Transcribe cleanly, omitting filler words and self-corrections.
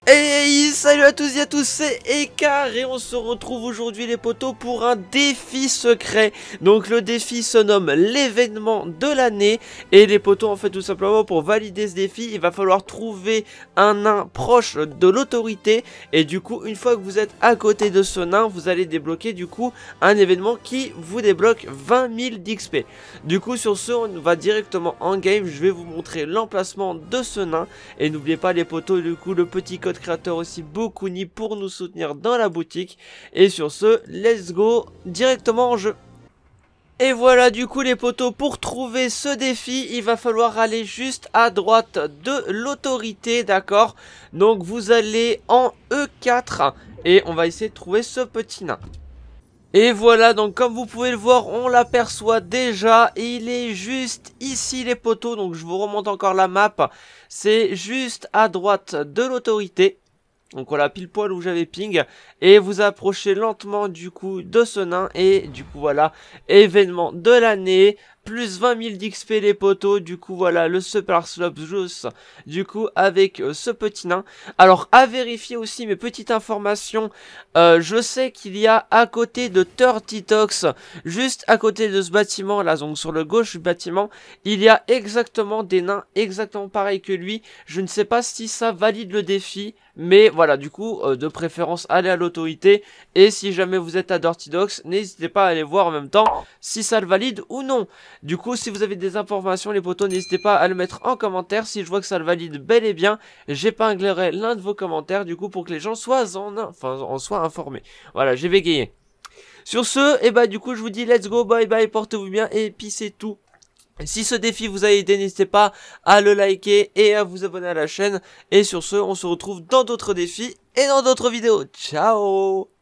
Hey, salut à tous et à tous, c'est Ekar et on se retrouve aujourd'hui les potos pour un défi secret. Donc le défi se nomme l'événement de l'année et les potos en fait tout simplement pour valider ce défi il va falloir trouver un nain proche de l'autorité. Et du coup une fois que vous êtes à côté de ce nain vous allez débloquer du coup un événement qui vous débloque 20 000 d'XP. Du coup sur ce on va directement en game, je vais vous montrer l'emplacement de ce nain. Et n'oubliez pas les potos du coup le petit code créateur aussi Bokuni pour nous soutenir dans la boutique. Et sur ce, let's go directement en jeu. Et voilà du coup les potos, pour trouver ce défi, il va falloir aller juste à droite de l'autorité, d'accord? Donc vous allez en E4 et on va essayer de trouver ce petit nain. Et voilà, donc comme vous pouvez le voir, on l'aperçoit déjà, il est juste ici les potos, donc je vous remonte encore la map, c'est juste à droite de l'autorité. Donc voilà, pile poil où j'avais ping, et vous approchez lentement du coup de ce nain, et du coup voilà, événement de l'année, plus 20 000 d'XP les potos, du coup voilà, le Super Slope Juice, du coup avec ce petit nain. Alors à vérifier aussi mes petites informations, je sais qu'il y a à côté de Dirty Talks, juste à côté de ce bâtiment là, donc sur le gauche du bâtiment, il y a exactement des nains exactement pareils que lui. Je ne sais pas si ça valide le défi, mais voilà, du coup, de préférence, allez à l'autorité. Et si jamais vous êtes à Dirty Docks, n'hésitez pas à aller voir en même temps si ça le valide ou non. Du coup, si vous avez des informations, les potos, n'hésitez pas à le mettre en commentaire. Si je vois que ça le valide bel et bien, j'épinglerai l'un de vos commentaires, du coup, pour que les gens soient en soient informés. Voilà, j'ai bégayé. Sur ce, et bah du coup, je vous dis let's go, bye bye, portez-vous bien, et puis c'est tout. Si ce défi vous a aidé, n'hésitez pas à le liker et à vous abonner à la chaîne. Et sur ce, on se retrouve dans d'autres défis et dans d'autres vidéos. Ciao!